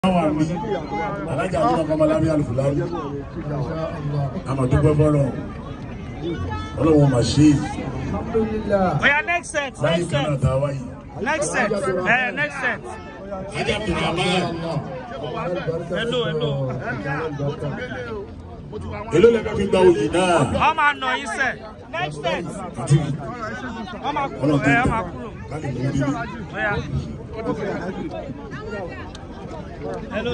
Alájà àdúrà kọ́mọlábí alùpùpù àmọ̀dúpẹ́ bọ́lọ̀ ọlọ́wọ́ machine. Oya next set. Next set. Next set. Next set. Hello. Hello lẹ́gbẹ̀ẹ́ fi gba òyìn náà. Ọmọ àná yìí sẹ̀. Next set. Ọmọ àkúrò. Oya. Hello.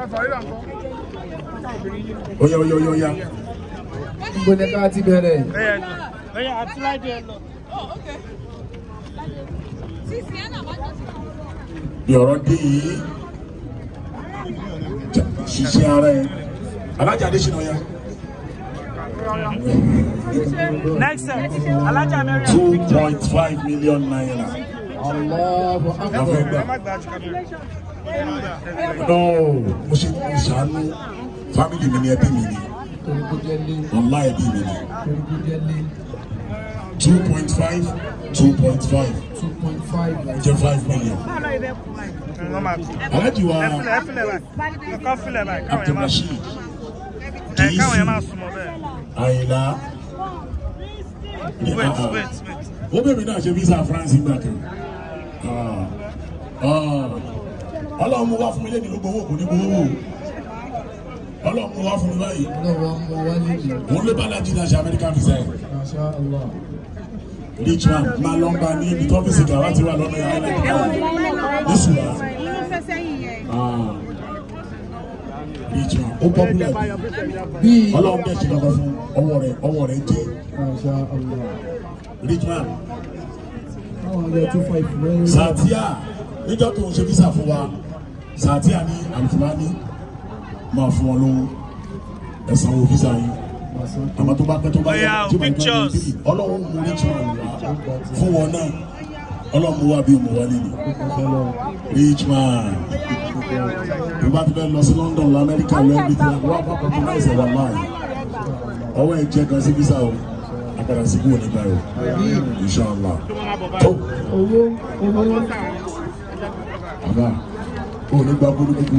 Oya. Gbọ́dọ̀ ká ti bẹ̀rẹ̀. Oya àti láìdé ẹ lọ. Bí ọ̀rọ̀ dé yìí, ṣiṣẹ́ ara ẹ̀. Alájà Adéṣínà ya. Next set. Alájà Mẹ́rin. 2.5 million naira. No, mo ṣe kí n ṣàánú family mi ni ẹbí mi ni. Ọlá ẹbí mi ni. 2.5 jẹ́ 5 million. Alájì wa Abdulrasheed kìí sí Àyìnlá ó bèbè náà ṣe visa France gbà kan. Ọlọ́run mú wá fún mi lé ní gbogbo owó kò ní gbogbo owó. Ọlọ́run mú wá fún mi báyìí. Mo lé Bálájí náà ṣe American visa yìí. Richman máa lọ bá ní ibi tó fi sìgá wá ti wà lọ́nà ìyá ẹ̀rọ nísùlá. Richman ó popular bí Ọlọ́run bẹ́ẹ̀ ṣe lọ́kọ̀ fún ọwọ́ rẹ̀ jẹ́. Richman Sàtíà níjọ́ tó ń ṣe visa fún wa Sàtíà ní àlùfáàní máa fún ọ lówó ẹ̀sán owó visa yìí àmọ́ tó bá pẹ́ tó bá yẹ tí mo gbọ́ ní Ọlọ́run mú Richman wá fún wọn náà Ọlọ́run mú wá bí mo wálé ni Richman tó bá ti fẹ́ lọ sí London lọ Amẹ́ríkà lọ ẹbí tí wọ́n bá pọ̀ tó náà ṣe wà láàyè ọwọ́ ẹ̀ jẹ́ kan sí visa o agbára sí kúrò nígbà yìí Inshallah tó owó àbá ò ní gba gbólógbòó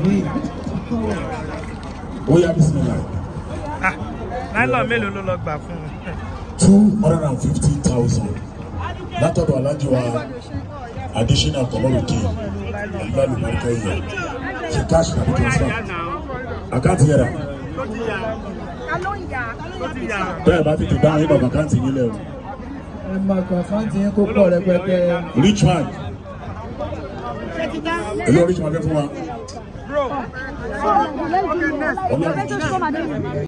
ó yá bismillah. Náírà mélòó ló lọ gbà fún un? 250,000 látọ̀dọ̀ Alájì wa Adéṣínà Kọ̀mọ́rùkì Àlùbáàlù Márùkà yìí ṣe cash na transfer àkáǹtì yẹra bẹ́ẹ̀ bá tètè dá yín bàbá àkáǹtì yín lẹ̀ o. Ẹ máa kọ àkáǹtì yín kó pọ̀ rẹpẹtẹ. Richman èlò Richman fẹ́ fún wa.